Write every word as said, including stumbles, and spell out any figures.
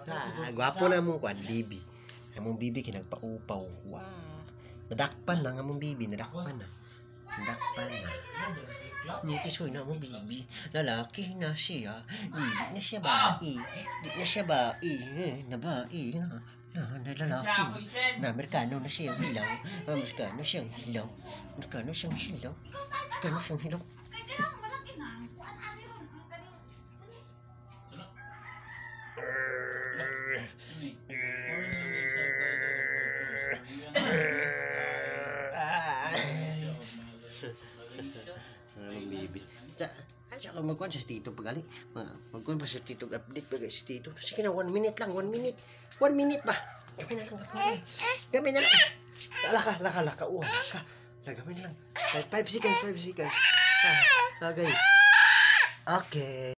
Ah, gwapo na mong kwan, bibi. Among bibi kinagpaupaw. Wow. Nadakpan lang among bibi, nadakpan na. Nadakpan na. Nitisoy na among bibi. Lalaki na siya. Di na siya bai. Di na siya bai. Eh, na bai. Na, na lalaki. Na, Amerikano na siyang hilaw. Amerikano siyang hilaw. Amerikano siyang hilaw. Amerikano siyang hilaw. Anong bibi? At saka magkuhan sa tito pagali. Magkuhan pa sa tito, update pa si tito. Sige na, one minute lang, one minute. One minute ba? Gamay na lang, gamay na lang. Laka, laka, laka, uwa, laka. Lagamay na lang. Five seconds, five seconds. Ah, lagay. Okay.